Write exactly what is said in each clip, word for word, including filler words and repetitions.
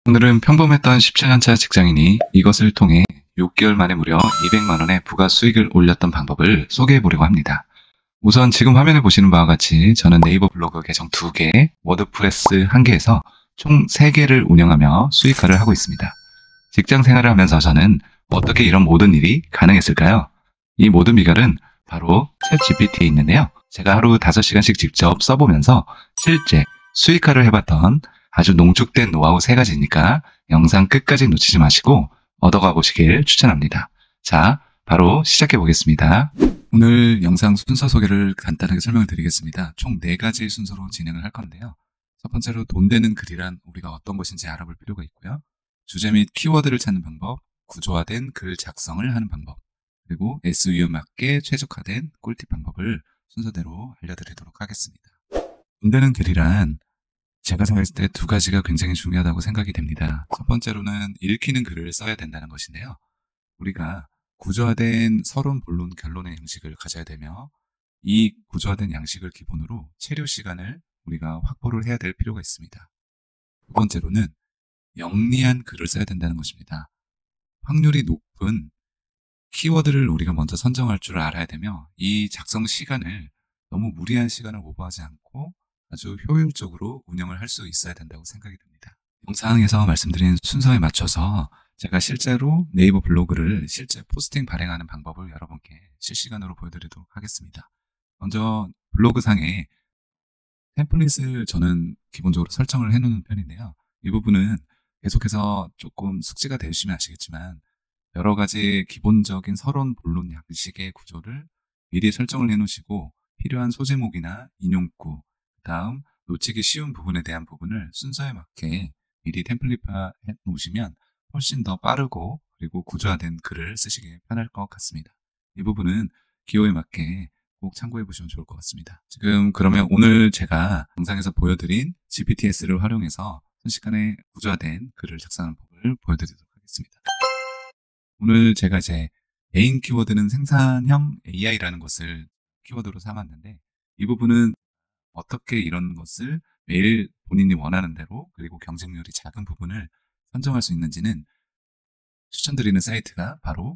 오늘은 평범했던 십칠 년차 직장인이 이것을 통해 육 개월 만에 무려 이백만 원의 부가 수익을 올렸던 방법을 소개해 보려고 합니다. 우선 지금 화면에 보시는 바와 같이 저는 네이버 블로그 계정 두 개, 워드프레스 한 개에서 총 세 개를 운영하며 수익화를 하고 있습니다. 직장 생활을 하면서 저는 어떻게 이런 모든 일이 가능했을까요? 이 모든 비결은 바로 챗지피티에 있는데요. 제가 하루 다섯 시간씩 직접 써보면서 실제 수익화를 해봤던 아주 농축된 노하우 세 가지니까 영상 끝까지 놓치지 마시고 얻어가 보시길 추천합니다. 자, 바로 시작해 보겠습니다. 오늘 영상 순서 소개를 간단하게 설명을 드리겠습니다. 총 네 가지 순서로 진행을 할 건데요. 첫 번째로 돈 되는 글이란 우리가 어떤 것인지 알아볼 필요가 있고요. 주제 및 키워드를 찾는 방법, 구조화된 글 작성을 하는 방법, 그리고 에스이오에 맞게 최적화된 꿀팁 방법을 순서대로 알려드리도록 하겠습니다. 돈 되는 글이란 제가 생각했을 때 두 가지가 굉장히 중요하다고 생각이 됩니다. 첫 번째로는 읽히는 글을 써야 된다는 것인데요. 우리가 구조화된 서론, 본론, 결론의 형식을 가져야 되며 이 구조화된 양식을 기본으로 체류 시간을 우리가 확보를 해야 될 필요가 있습니다. 두 번째로는 영리한 글을 써야 된다는 것입니다. 확률이 높은 키워드를 우리가 먼저 선정할 줄 알아야 되며 이 작성 시간을 너무 무리한 시간을 오버하지 않고 아주 효율적으로 운영을 할 수 있어야 된다고 생각이 듭니다. 영상에서 말씀드린 순서에 맞춰서 제가 실제로 네이버 블로그를 실제 포스팅 발행하는 방법을 여러분께 실시간으로 보여드리도록 하겠습니다. 먼저 블로그상에 템플릿을 저는 기본적으로 설정을 해놓는 편인데요. 이 부분은 계속해서 조금 숙지가 되시면 아시겠지만 여러 가지 기본적인 서론, 본론, 양식의 구조를 미리 설정을 해놓으시고 필요한 소제목이나 인용구, 그 다음 놓치기 쉬운 부분에 대한 부분을 순서에 맞게 미리 템플릿화 해 놓으시면 훨씬 더 빠르고 그리고 구조화된 글을 쓰시기 편할 것 같습니다. 이 부분은 기호에 맞게 꼭 참고해 보시면 좋을 것 같습니다. 지금 그러면 오늘 제가 영상에서 보여드린 지피티에스를 활용해서 순식간에 구조화된 글을 작성하는 법을 보여드리도록 하겠습니다. 오늘 제가 이제 메인 키워드는 생산형 에이아이라는 것을 키워드로 삼았는데 이 부분은 어떻게 이런 것을 매일 본인이 원하는 대로 그리고 경쟁률이 작은 부분을 선정할 수 있는지는 추천드리는 사이트가 바로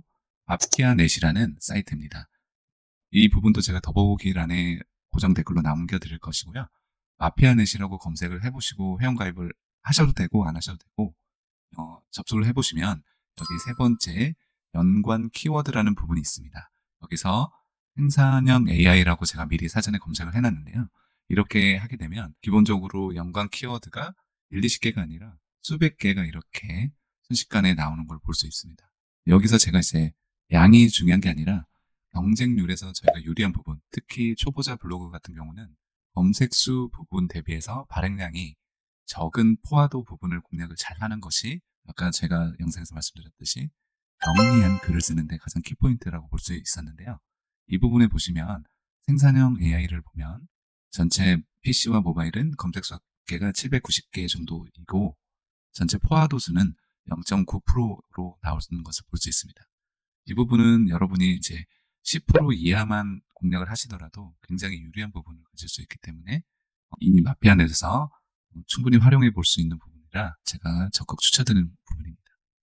마피아넷이라는 사이트입니다. 이 부분도 제가 더보기란에 고정 댓글로 남겨드릴 것이고요. 마피아넷이라고 검색을 해보시고 회원가입을 하셔도 되고 안 하셔도 되고 어, 접속을 해보시면 여기 세 번째 연관 키워드라는 부분이 있습니다. 여기서 생산형 에이아이라고 제가 미리 사전에 검색을 해놨는데요. 이렇게 하게 되면 기본적으로 연관 키워드가 일, 이십 개가 아니라 수백 개가 이렇게 순식간에 나오는 걸 볼 수 있습니다. 여기서 제가 이제 양이 중요한 게 아니라 경쟁률에서 저희가 유리한 부분, 특히 초보자 블로그 같은 경우는 검색수 부분 대비해서 발행량이 적은 포화도 부분을 공략을 잘 하는 것이 아까 제가 영상에서 말씀드렸듯이 영리한 글을 쓰는데 가장 키포인트라고 볼 수 있었는데요. 이 부분에 보시면 생산형 에이아이를 보면 전체 피씨와 모바일은 검색수 개가 칠백구십 개 정도이고 전체 포화도 수는 영 점 구 퍼센트로 나올 수 있는 것을 볼 수 있습니다. 이 부분은 여러분이 이제 십 퍼센트 이하만 공략을 하시더라도 굉장히 유리한 부분을 가질 수 있기 때문에 이 마피아넷에서 충분히 활용해 볼 수 있는 부분이라 제가 적극 추천드리는 부분입니다.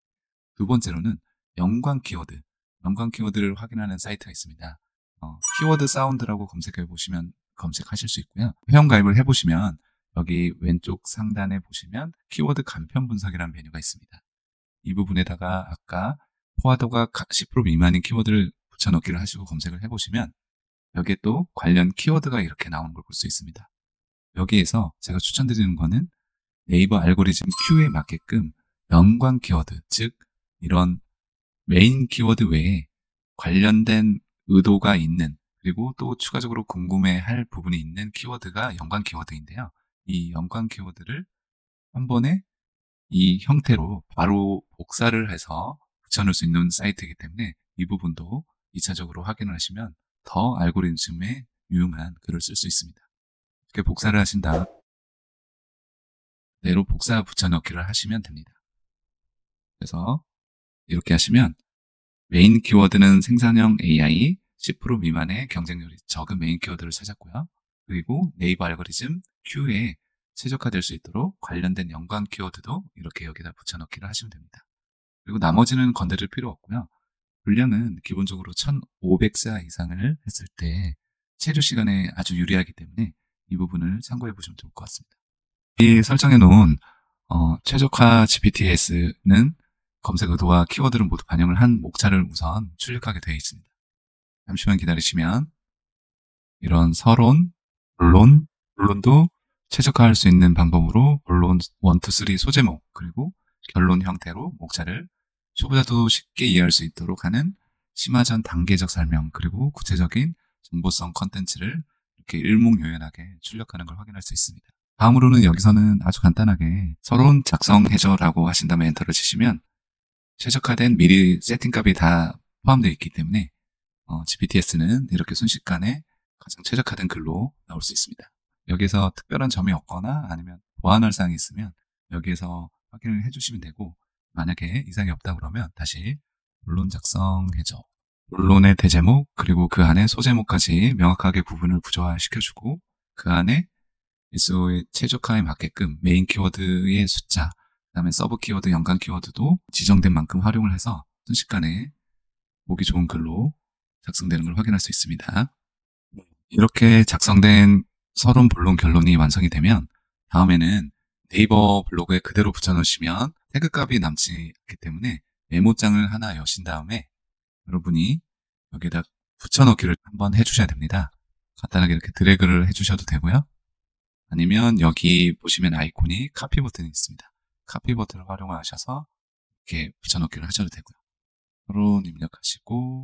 두 번째로는 연관 키워드, 연관 키워드를 확인하는 사이트가 있습니다. 어, 키워드 사운드라고 검색해 보시면 검색하실 수 있고요. 회원가입을 해보시면 여기 왼쪽 상단에 보시면 키워드 간편 분석이라는 메뉴가 있습니다. 이 부분에다가 아까 포화도가 십 퍼센트 미만인 키워드를 붙여넣기를 하시고 검색을 해보시면 여기에 또 관련 키워드가 이렇게 나오는 걸 볼 수 있습니다. 여기에서 제가 추천드리는 거는 네이버 알고리즘 큐에 맞게끔 연관 키워드, 즉 이런 메인 키워드 외에 관련된 의도가 있는 그리고 또 추가적으로 궁금해할 부분이 있는 키워드가 연관 키워드인데요. 이 연관 키워드를 한 번에 이 형태로 바로 복사를 해서 붙여놓을 수 있는 사이트이기 때문에 이 부분도 이 차적으로 확인을 하시면 더 알고리즘에 유용한 글을 쓸 수 있습니다. 이렇게 복사를 하신 다음 그대로 복사 붙여넣기를 하시면 됩니다. 그래서 이렇게 하시면 메인 키워드는 생산형 에이아이 십 퍼센트 미만의 경쟁률이 적은 메인 키워드를 찾았고요. 그리고 네이버 알고리즘 Q에 최적화될 수 있도록 관련된 연관 키워드도 이렇게 여기다 붙여넣기를 하시면 됩니다. 그리고 나머지는 건드릴 필요 없고요. 분량은 기본적으로 천오백 자 이상을 했을 때 체류 시간에 아주 유리하기 때문에 이 부분을 참고해 보시면 좋을 것 같습니다. 이 설정해 놓은 어, 최적화 지피티에스는 검색 의도와 키워드를 모두 반영을 한 목차를 우선 출력하게 되어 있습니다. 잠시만 기다리시면 이런 서론, 본론, 본론도 최적화할 수 있는 방법으로 본론 일, 이, 삼 소제목 그리고 결론 형태로 목차를 초보자도 쉽게 이해할 수 있도록 하는 심화전 단계적 설명 그리고 구체적인 정보성 컨텐츠를 이렇게 일목요연하게 출력하는 걸 확인할 수 있습니다. 다음으로는 여기서는 아주 간단하게 서론 작성해줘라고 하신 다음에 엔터를 치시면 최적화된 미리 세팅값이 다 포함되어 있기 때문에 어, 지피티에스는 이렇게 순식간에 가장 최적화된 글로 나올 수 있습니다. 여기서 특별한 점이 없거나 아니면 보완할 사항이 있으면 여기에서 확인을 해주시면 되고 만약에 이상이 없다 그러면 다시 본론 작성해줘, 본론의 대제목 그리고 그 안에 소제목까지 명확하게 구분을 구조화시켜주고 그 안에 에스이오의 최적화에 맞게끔 메인 키워드의 숫자 그 다음에 서브 키워드, 연관 키워드도 지정된 만큼 활용을 해서 순식간에 보기 좋은 글로 작성되는 걸 확인할 수 있습니다. 이렇게 작성된 서론, 본론, 결론이 완성이 되면 다음에는 네이버 블로그에 그대로 붙여놓으시면 태그 값이 남지 않기 때문에 메모장을 하나 여신 다음에 여러분이 여기에다 붙여넣기를 한번 해주셔야 됩니다. 간단하게 이렇게 드래그를 해주셔도 되고요. 아니면 여기 보시면 아이콘이 카피 버튼이 있습니다. 카피 버튼을 활용하셔서 이렇게 붙여넣기를 하셔도 되고요. 서론 입력하시고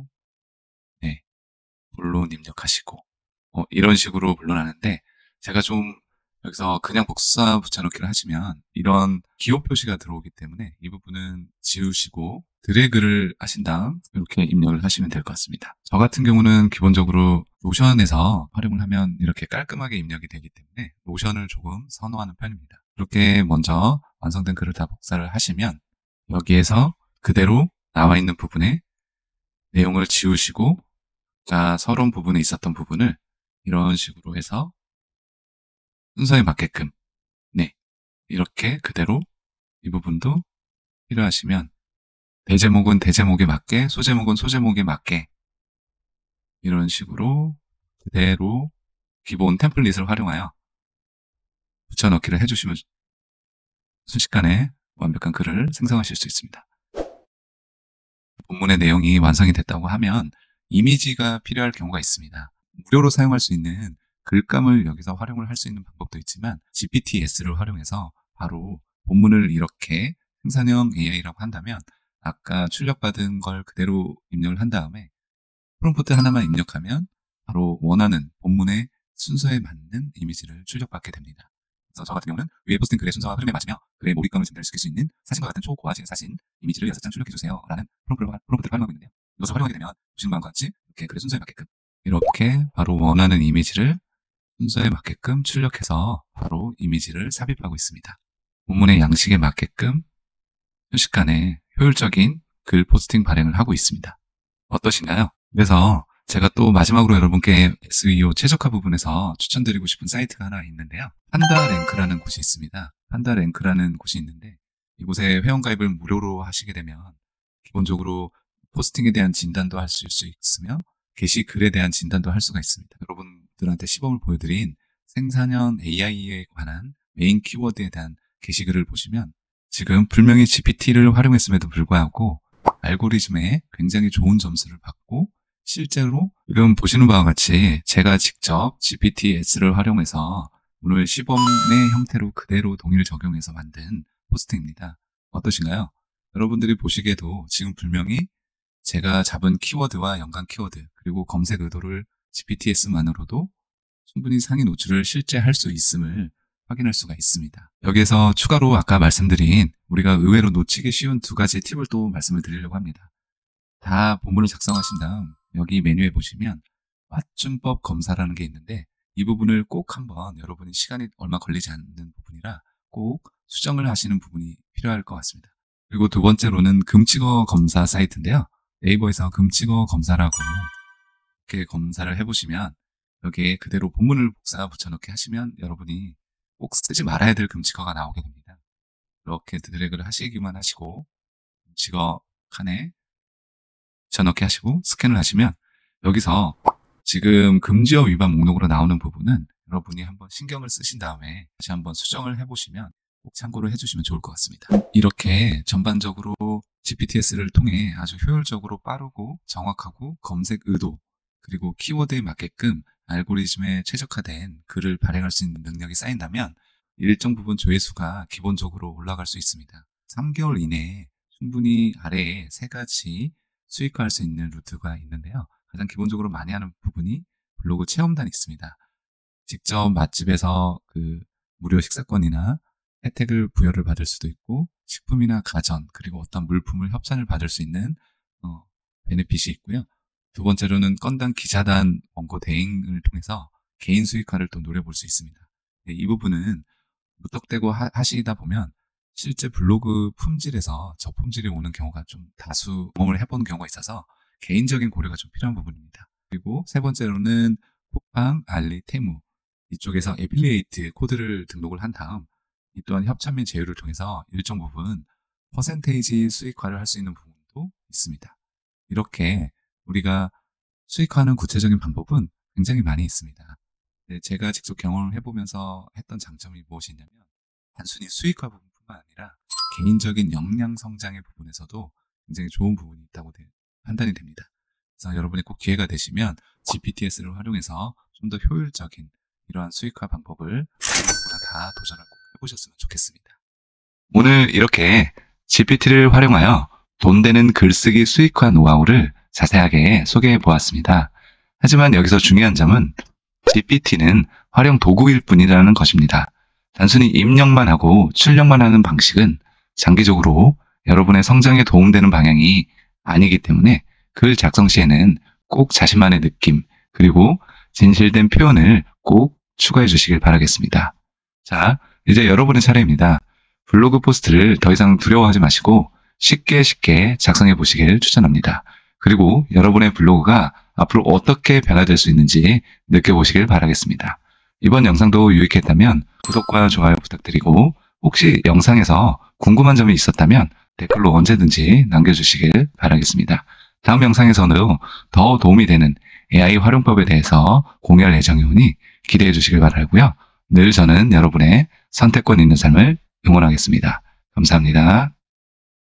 네, 본론 입력하시고 어, 이런 식으로 본론하는데 제가 좀 여기서 그냥 복사 붙여넣기를 하시면 이런 기호 표시가 들어오기 때문에 이 부분은 지우시고 드래그를 하신 다음 이렇게 입력을 하시면 될 것 같습니다. 저 같은 경우는 기본적으로 노션에서 활용을 하면 이렇게 깔끔하게 입력이 되기 때문에 노션을 조금 선호하는 편입니다. 이렇게 먼저 완성된 글을 다 복사를 하시면 여기에서 그대로 나와 있는 부분에 내용을 지우시고 자 서론 부분에 있었던 부분을 이런 식으로 해서 순서에 맞게끔 네 이렇게 그대로 이 부분도 필요하시면 대제목은 대제목에 맞게 소제목은 소제목에 맞게 이런 식으로 그대로 기본 템플릿을 활용하여 붙여넣기를 해주시면 순식간에 완벽한 글을 생성하실 수 있습니다. 본문의 내용이 완성이 됐다고 하면 이미지가 필요할 경우가 있습니다. 무료로 사용할 수 있는 글감을 여기서 활용을 할 수 있는 방법도 있지만 지피티에스를 활용해서 바로 본문을 이렇게 생산형 에이아이라고 한다면 아까 출력받은 걸 그대로 입력을 한 다음에 프롬프트 하나만 입력하면 바로 원하는 본문의 순서에 맞는 이미지를 출력받게 됩니다. 그래서 저 같은 경우는 위에 포스팅 글의 순서와 흐름에 맞으며 글의 몰입감을 증대시킬 수 있는 사진과 같은 초고화질 사진 이미지를 여섯 장 출력해주세요 라는 프롬프트를, 프롬프트를 활용하고 있는데요. 이것을 활용하게 되면 보시는 바와 같이 이렇게 글의 순서에 맞게끔 이렇게 바로 원하는 이미지를 순서에 맞게끔 출력해서 바로 이미지를 삽입하고 있습니다. 본문의 양식에 맞게끔 순식간에 효율적인 글 포스팅 발행을 하고 있습니다. 어떠신가요? 그래서 제가 또 마지막으로 여러분께 에스이오 최적화 부분에서 추천드리고 싶은 사이트가 하나 있는데요. 판다랭크라는 곳이 있습니다. 판다랭크라는 곳이 있는데 이곳에 회원가입을 무료로 하시게 되면 기본적으로 포스팅에 대한 진단도 할 수 있으며 게시글에 대한 진단도 할 수가 있습니다. 여러분들한테 시범을 보여드린 생산형 에이아이에 관한 메인 키워드에 대한 게시글을 보시면 지금 분명히 지피티를 활용했음에도 불구하고 알고리즘에 굉장히 좋은 점수를 받고 실제로 지금 보시는 바와 같이 제가 직접 지피티에스를 활용해서 오늘 시범의 형태로 그대로 동의를 적용해서 만든 포스트입니다. 어떠신가요? 여러분들이 보시기에도 지금 분명히 제가 잡은 키워드와 연관 키워드 그리고 검색 의도를 지피티에스만으로도 충분히 상위 노출을 실제 할 수 있음을 확인할 수가 있습니다. 여기에서 추가로 아까 말씀드린 우리가 의외로 놓치기 쉬운 두 가지 팁을 또 말씀을 드리려고 합니다. 다 본문을 작성하신 다음 여기 메뉴에 보시면 맞춤법 검사라는 게 있는데 이 부분을 꼭 한번 여러분이 시간이 얼마 걸리지 않는 부분이라 꼭 수정을 하시는 부분이 필요할 것 같습니다. 그리고 두 번째로는 금치거 검사 사이트인데요. 네이버에서 금치거 검사라고 이렇게 검사를 해보시면 여기에 그대로 본문을 복사 붙여넣기 하시면 여러분이 꼭 쓰지 말아야 될 금지어가 나오게 됩니다. 이렇게 드래그를 하시기만 하시고 금지어 칸에 붙여넣기 하시고 스캔을 하시면 여기서 지금 금지어 위반 목록으로 나오는 부분은 여러분이 한번 신경을 쓰신 다음에 다시 한번 수정을 해보시면 꼭 참고를 해주시면 좋을 것 같습니다. 이렇게 전반적으로 지피티에스를 통해 아주 효율적으로 빠르고 정확하고 검색 의도 그리고 키워드에 맞게끔 알고리즘에 최적화된 글을 발행할 수 있는 능력이 쌓인다면 일정 부분 조회수가 기본적으로 올라갈 수 있습니다. 삼 개월 이내에 충분히 아래에 세 가지 수익화할 수 있는 루트가 있는데요. 가장 기본적으로 많이 하는 부분이 블로그 체험단이 있습니다. 직접 맛집에서 그 무료 식사권이나 혜택을 부여를 받을 수도 있고 식품이나 가전 그리고 어떤 물품을 협찬을 받을 수 있는 어, 베네핏이 있고요. 두 번째로는 건당 기자단 원고 대행을 통해서 개인 수익화를 또 노려볼 수 있습니다. 네, 이 부분은 무턱대고 하, 하시다 보면 실제 블로그 품질에서 저품질이 오는 경우가 좀 다수 경험을 해본 경우가 있어서 개인적인 고려가 좀 필요한 부분입니다. 그리고 세 번째로는 쿠팡, 알리, 테무 이쪽에서 애필리에이트 코드를 등록을 한 다음 이 또한 협찬 및 제휴를 통해서 일정 부분 퍼센테이지 수익화를 할 수 있는 부분도 있습니다. 이렇게 우리가 수익화하는 구체적인 방법은 굉장히 많이 있습니다. 네, 제가 직접 경험을 해보면서 했던 장점이 무엇이 있냐면 단순히 수익화 부분뿐만 아니라 개인적인 역량 성장의 부분에서도 굉장히 좋은 부분이 있다고 되, 판단이 됩니다. 그래서 여러분이 꼭 기회가 되시면 지피티에스를 활용해서 좀 더 효율적인 이러한 수익화 방법을 누구나 다 도전을 꼭 해보셨으면 좋겠습니다. 오늘 이렇게 지피티를 활용하여 돈 되는 글쓰기 수익화 노하우를 자세하게 소개해 보았습니다. 하지만 여기서 중요한 점은 지피티는 활용 도구일 뿐이라는 것입니다. 단순히 입력만 하고 출력만 하는 방식은 장기적으로 여러분의 성장에 도움되는 방향이 아니기 때문에 글 작성 시에는 꼭 자신만의 느낌 그리고 진실된 표현을 꼭 추가해 주시길 바라겠습니다. 자, 이제 여러분의 차례입니다. 블로그 포스트를 더 이상 두려워하지 마시고 쉽게 쉽게 작성해 보시길 추천합니다. 그리고 여러분의 블로그가 앞으로 어떻게 변화될 수 있는지 느껴보시길 바라겠습니다. 이번 영상도 유익했다면 구독과 좋아요 부탁드리고 혹시 영상에서 궁금한 점이 있었다면 댓글로 언제든지 남겨주시길 바라겠습니다. 다음 영상에서는 더 도움이 되는 에이아이 활용법에 대해서 공유할 예정이 오니 기대해 주시길 바라고요. 늘 저는 여러분의 선택권 있는 삶을 응원하겠습니다. 감사합니다.